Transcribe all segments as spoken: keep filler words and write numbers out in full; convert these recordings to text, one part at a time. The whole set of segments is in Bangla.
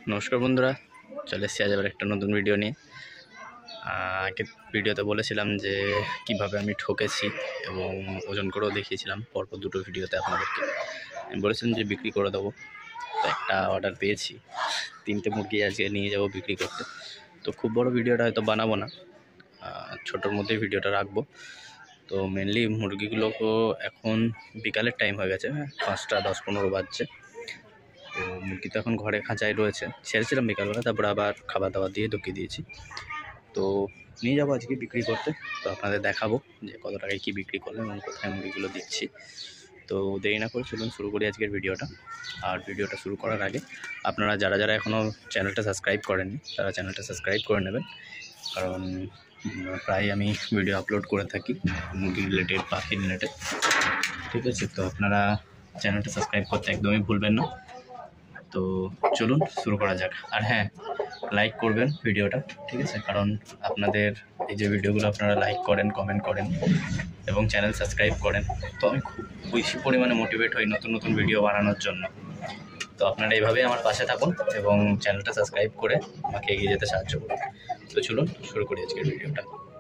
নমস্কার বন্ধুরা, চলে এসেছি আজ আবার একটা নতুন ভিডিও নিয়ে। আগে ভিডিওতে বলেছিলাম যে কিভাবে আমি ঠকেছি এবং ওজন করেও দেখিয়েছিলাম পরপর দুটো ভিডিওতে আপনাদেরকে। আমি বলেছিলাম যে বিক্রি করে দেবো, তো একটা অর্ডার পেয়েছি। তিনটে মুরগি আজকে নিয়ে যাব বিক্রি করতে। তো খুব বড় ভিডিওটা হয়তো বানাবো না, ছোটোর মধ্যেই ভিডিওটা রাখবো। তো মেনলি মুরগিগুলো এখন বিকালের টাইম হয়ে গেছে, হ্যাঁ পাঁচটা দশ পনেরো বাজছে। তো মুরগি তো এখন ঘরে খাঁচায় রয়েছে, ছেড়েছিলাম বিকালবেলা, তারপরে আবার খাবার দাবার দিয়ে ঢুকিয়ে দিয়েছি। তো নিয়ে যাবো আজকে বিক্রি করতে, তো আপনাদের দেখাবো যে কত টাকায় কী বিক্রি করলাম এবং কোথায় মুরগিগুলো দিচ্ছি। তো দেরি না করে চলুন শুরু করি আজকের ভিডিওটা। আর ভিডিওটা শুরু করার আগে আপনারা যারা যারা এখনও চ্যানেলটা সাবস্ক্রাইব করেননি তারা চ্যানেলটা সাবস্ক্রাইব করে নেবেন, কারণ প্রায় আমি ভিডিও আপলোড করে থাকি মুরগি রিলেটেড, পাখি রিলেটেড। ঠিক আছে, তো আপনারা চ্যানেলটা সাবস্ক্রাইব করতে একদমই ভুলবেন না। তো চলুন শুরু করা যাক। আর হ্যাঁ, লাইক করবেন ভিডিওটা, ঠিক আছে, কারণ আপনাদের এই যে ভিডিওগুলো আপনারা লাইক করেন, কমেন্ট করেন এবং চ্যানেল সাবস্ক্রাইব করেন, তো আমি খুব বেশি পরিমাণে মোটিভেট হই নতুন নতুন ভিডিও বানানোর জন্য। তো আপনারা এইভাবেই আমার পাশে থাকুন এবং চ্যানেলটা সাবস্ক্রাইব করে আমাকে এগিয়ে যেতে সাহায্য করুন। তো চলুন শুরু করি আজকের ভিডিওটা।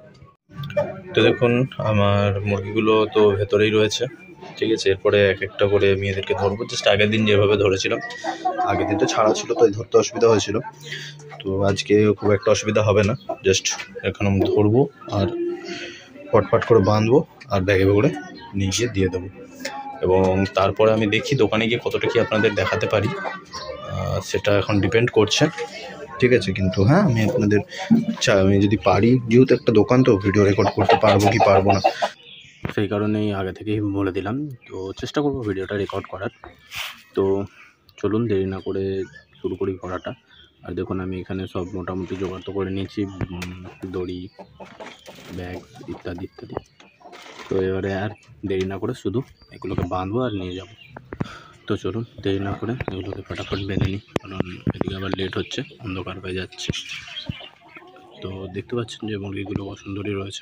তো দেখুন, আমার মুরগিগুলো তো ভেতরেই রয়েছে, ঠিক আছে। এরপরে এক একটা করে মেয়েদেরকে ধরবো, জাস্ট আগের দিন যেভাবে ধরেছিলাম। আগের দিন তো ছাড়া ছিল, তাই ধরতে অসুবিধা হয়েছিল। তো আজকে খুব একটা অসুবিধা হবে না, জাস্ট এখন আমি ধরবো আর পটপাট করে বাঁধবো আর ব্যাগে করে নিয়ে গিয়ে দিয়ে দেবো। এবং তারপরে আমি দেখি দোকানে গিয়ে কতটা কি আপনাদের দেখাতে পারি, সেটা এখন ডিপেন্ড করছে, ঠিক আছে। কিন্তু হ্যাঁ, আমি আপনাদের আমি যদি পারি, যেহেতু একটা দোকান তো ভিডিও রেকর্ড করতে পারবো কি পারবো না সেই কারণেই আগে থেকেই বলে দিলাম। তো চেষ্টা করবো ভিডিওটা রেকর্ড করার। তো চলুন দেরি না করে শুরু করি করাটা। আর দেখুন, আমি এখানে সব মোটামুটি জোগাড় তো করে নিয়েছি, দড়ি, ব্যাগ ইত্যাদি ইত্যাদি। তো এবারে আর দেরি না করে শুধু এগুলোকে বাঁধবো আর নিয়ে যাব। তো চলুন দেরি না করে এগুলোকে ফটাফট বেঁধে নিই, কারণ এদিকে আবার লেট হচ্ছে, অন্ধকার হয়ে যাচ্ছে। তো দেখতে পাচ্ছেন যে মুরগিগুলো সুন্দরই রয়েছে।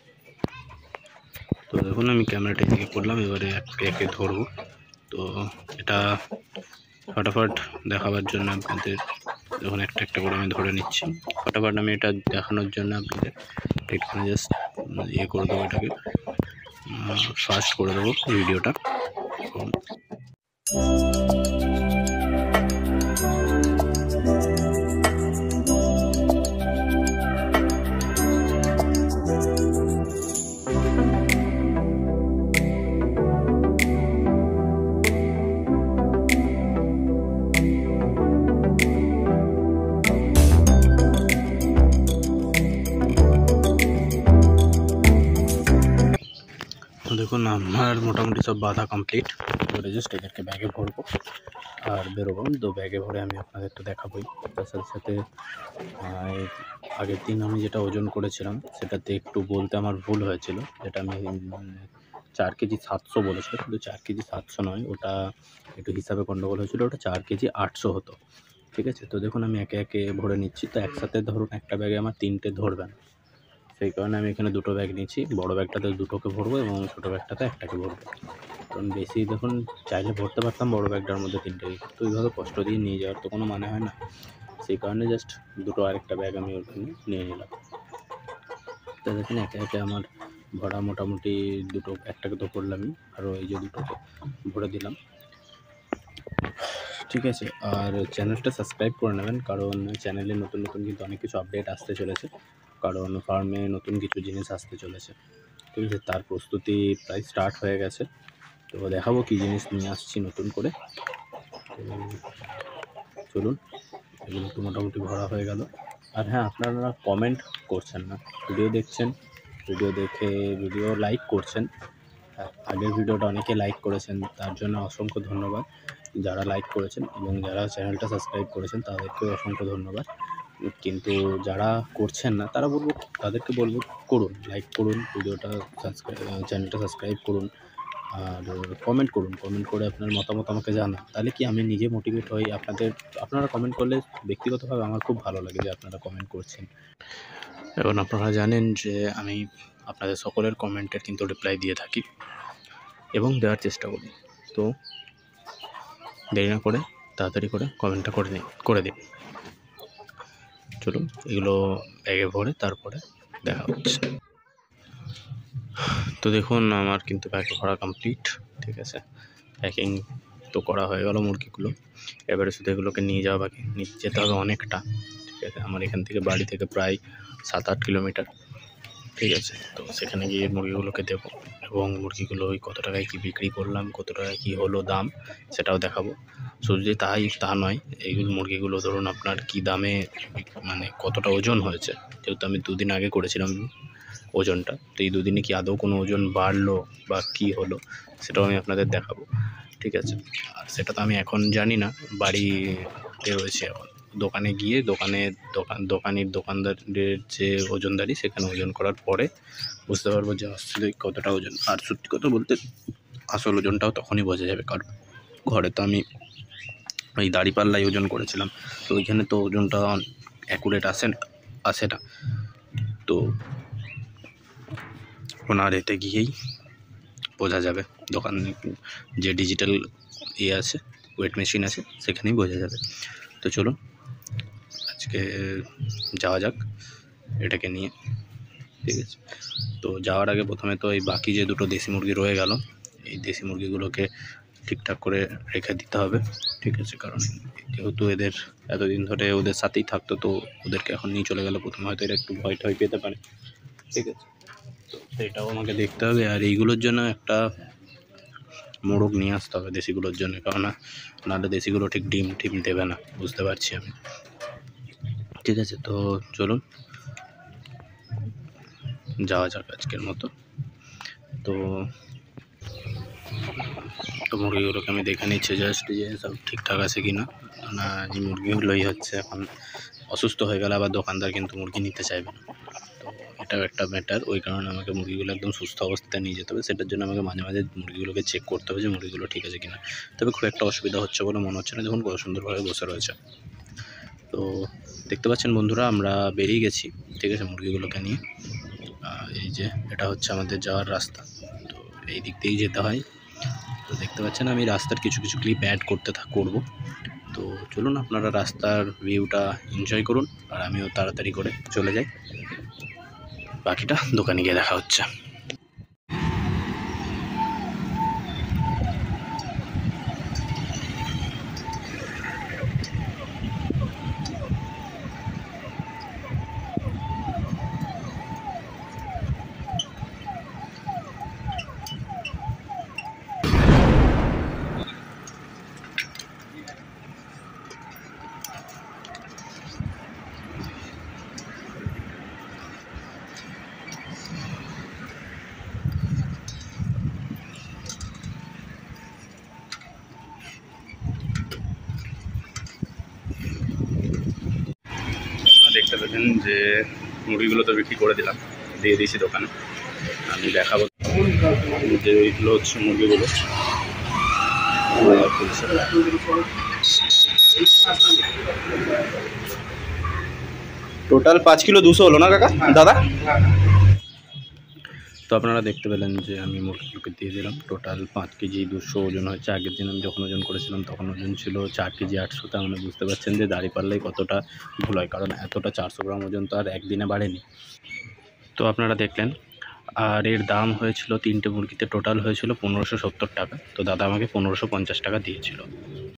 তো দেখুন, আমি ক্যামেরাটা এদিকে করলাম, এবারে একে একে ধরবো। তো এটা ফটাফট দেখাবার জন্য আপনাদের যখন একটা একটা করে আমি ধরে নিচ্ছি, ফটাফট আমি এটা দেখানোর জন্য আপনাদের এখানে জাস্ট ইয়ে করে দেবো, এটাকে ফাস্ট করে দেবো ভিডিওটা। দেখুন, আমার মোটামুটি সব বাঁধা কমপ্লিট। এবারে জাস্ট এদেরকে ব্যাগে ভরবো আর বেরোবো। তো ব্যাগে ভরে আমি আপনাদের তো দেখাবোই, তার সাথে সাথে আগের দিন আমি যেটা ওজন করেছিলাম সেটাতে একটু বলতে আমার ভুল হয়েছিল, যেটা আমি চার কেজি সাতশো বলেছিল, কিন্তু চার কেজি সাতশো নয়, ওটা একটু হিসাবে গণ্ডগোল হয়েছিল, ওটা চার কেজি আটশো হতো, ঠিক আছে। তো দেখুন, আমি একে একে ভরে নিচ্ছি। তো একসাথে ধরুন একটা ব্যাগে আমার তিনটে ধরবেন, সেই কারণে আমি এখানে দুটো ব্যাগ নিয়েছি। বড় ব্যাগটাতে দুটোকে ভরবো এবং ছোটো ব্যাগটাতে একটাকে ভরবো, কারণ বেশি দেখুন চাইলে ভরতে পারতাম বড় ব্যাগটার মধ্যে তিনটেই, তো এইভাবে কষ্ট দিয়ে নিয়ে যাওয়ার তো কোনো মানে হয় না, সেই কারণে জাস্ট দুটো আরেকটা ব্যাগ আমি ওখানে নিয়ে নিলাম। তো দেখুন একে একে আমার ভরা মোটামুটি দুটো, একটাকে তো করলামই, আরও এই যে দুটোকে ভরে দিলাম, ঠিক আছে। আর চ্যানেলটা সাবস্ক্রাইব করে নেবেন, কারণ চ্যানেলে নতুন নতুন কিন্তু অনেক কিছু আপডেট আসতে চলেছে, কারণ ফার্মে নতুন কিছু জিনিস আসতে চলেছে, ঠিক আছে। তার প্রস্তুতি প্রায় স্টার্ট হয়ে গেছে। তো দেখাবো কী জিনিস নিয়ে আসছি নতুন করে। চলুন, এগুলো তো মোটামুটি ভরা হয়ে গেল। আর হ্যাঁ, আপনারা কমেন্ট করছেন না, ভিডিও দেখছেন, ভিডিও দেখে ভিডিও লাইক করছেন। আগের ভিডিওটা অনেকে লাইক করেছেন, তার জন্য অসংখ্য ধন্যবাদ যারা লাইক করেছেন, এবং যারা চ্যানেলটা সাবস্ক্রাইব করেছেন তাদেরকেও অসংখ্য ধন্যবাদ। কিন্তু যারা করছেন না তারা বলবো, তাদেরকে বলবো করুন, লাইক করুন, ভিডিওটা সাবস্ক্রাইব, চ্যানেলটা সাবস্ক্রাইব করুন আর কমেন্ট করুন। কমেন্ট করে আপনার মতামত আমাকে জানান, তাহলে কি আমি নিজে মোটিভেট হই। আপনাদের আপনারা কমেন্ট করলে ব্যক্তিগতভাবে আমার খুব ভালো লাগে যে আপনারা কমেন্ট করছেন, এবং আপনারা জানেন যে আমি আপনাদের সকলের কমেন্টের কিন্তু রিপ্লাই দিয়ে থাকি এবং দেওয়ার চেষ্টা করি। তো দেরি না করে তাড়াতাড়ি করে কমেন্টটা করে নিন করে দিন। চলুন এগুলো ব্যাগে ভরে তারপরে দেখা হচ্ছে। তো দেখুন আমার কিন্তু ব্যাগে ভরা কমপ্লিট, ঠিক আছে। প্যাকিং তো করা হয়ে গেল মুরগিগুলো, এবারে শুধু এগুলোকে নিয়ে যাওয়া বাকি। নিয়ে যেতে হবে অনেকটা, ঠিক আছে। আমার এখান থেকে বাড়ি থেকে প্রায় সাত আট কিলোমিটার, ঠিক আছে। তো সেখানে গিয়ে মুরগিগুলোকে দেবো এবং মুরগিগুলো ওই কত টাকায় কী বিক্রি করলাম, কত টাকায় কী হলো দাম, সেটাও দেখাবো। শুধু যে তাই তা নয়, এইগুলো মুরগিগুলো ধরুন আপনার কী দামে মানে কতটা ওজন হয়েছে, যেহেতু আমি দুদিন আগে করেছিলাম ওজনটা, তো এই দুদিনে কি আদৌ কোনো ওজন বাড়লো বা কী হলো সেটাও আমি আপনাদের দেখাবো, ঠিক আছে। আর সেটা তো আমি এখন জানি না, বাড়িতে রয়েছে এখন। দোকানে গিয়ে দোকানে দোকান দোকানির দোকানদারের যে ওজনদারি, সেখানে ওজন করার পরে বুঝতে পারবো যে আসলে কতটা ওজন। আর সত্যি কথা বলতে আসল ওজনটাও তখনই বোঝা যাবে, কারণ ঘরে তো আমি ওই দাঁড়িপাল্লায় ওজন করেছিলাম, তো ওইখানে তো ওজনটা অ্যাকুরেট আসে আসে না। তো ওনার এতে গিয়েই বোঝা যাবে, দোকান যে ডিজিটাল ইয়ে আছে, ওয়েট মেশিন আছে, সেখানেই বোঝা যাবে। তো চলুন আজকে যাওয়া যাক এটাকে নিয়ে, ঠিক আছে। তো যাওয়ার আগে প্রথমে তো এই বাকি যে দুটো দেশি মুরগি রয়ে গেল, এই দেশি মুরগিগুলোকে ঠিকঠাক করে রেখে দিতে হবে, ঠিক আছে। কারণ যেহেতু এদের এতদিন ধরে ওদের সাথেই থাকতো, তো ওদেরকে এখন নিয়ে চলে গেলে প্রথমে হয়তো এরা একটু ভয় টয় পেতে পারে, ঠিক আছে। তো সেটাও আমাকে দেখতে হবে। আর এইগুলোর জন্য একটা মোড়ক নিয়ে আসতে হবে দেশিগুলোর জন্য, কারণ না নাহলে দেশিগুলো ঠিক ডিম টিম দেবে না, বুঝতে পারছি আমি, ঠিক আছে। তো চলুন যাওয়া যাক আজকের মতো। তো তো মুরগিগুলোকে আমি দেখে নিচ্ছি জাস্ট যে সব ঠিকঠাক আছে কি না। না এই মুরগিগুলোই হচ্ছে এখন অসুস্থ হয়ে গেলে আবার দোকানদার কিন্তু মুরগি নিতে চাইবে না, তো এটাও একটা ম্যাটার। ওই কারণে আমাকে মুরগিগুলো একদম সুস্থ অবস্থায় নিয়ে যেতে হবে, সেটার জন্য আমাকে মাঝে মাঝে মুরগিগুলোকে চেক করতে হবে যে মুরগিগুলো ঠিক আছে কিনা। তবে খুব একটা অসুবিধা হচ্ছে বলে মনে হচ্ছে না, দেখুন কত সুন্দরভাবে বসে রয়েছে। তো দেখতে পাচ্ছেন বন্ধুরা, আমরা বেরিয়ে গেছি, ঠিক আছে, মুরগিগুলোকে নিয়ে। এই যে এটা হচ্ছে আমাদের যাওয়ার রাস্তা, তো এই দিক দিয়েই যেতে হয়। তো দেখতে পাচ্ছেন আমি রাস্তার কিছু কিছু ক্লিপ অ্যাড করতে থাক করবো। তো চলুন আপনারা রাস্তার ভিউটা এনজয় করুন, আর আমিও তাড়াতাড়ি করে চলে যাই, বাকিটা দোকানে গিয়ে দেখা হচ্ছে। দেখতে পাচ্ছেন যে মুরগিগুলো তো বিক্রি করে দিলাম, দিয়ে দিয়েছি দোকানে। আমি দেখাবো যে এইগুলো হচ্ছে মুরগিগুলো। টোটাল পাঁচ কিলো দুশো হলো না কাকা দাদা? তো আপনারা দেখতে পেলেন যে আমি মুরগিগুলোকে দিয়ে দিলাম, টোটাল পাঁচ কেজি দুশো ওজন হচ্ছে। আগের দিন আমি যখন ওজন করেছিলাম তখন ওজন ছিল চার কেজি আটশো। তার মানে বুঝতে পারছেন যে দাঁড়িপাল্লাই কতটা ভুল হয়, কারণ এতটা চারশো গ্রাম ওজন তো আর একদিনে বাড়েনি। তো আপনারা দেখলেন, আর এর দাম হয়েছিল তিনটে মুরগিতে টোটাল হয়েছিল পনেরোশো সত্তর টাকা। তো দাদা আমাকে পনেরোশো পঞ্চাশ টাকা দিয়েছিল।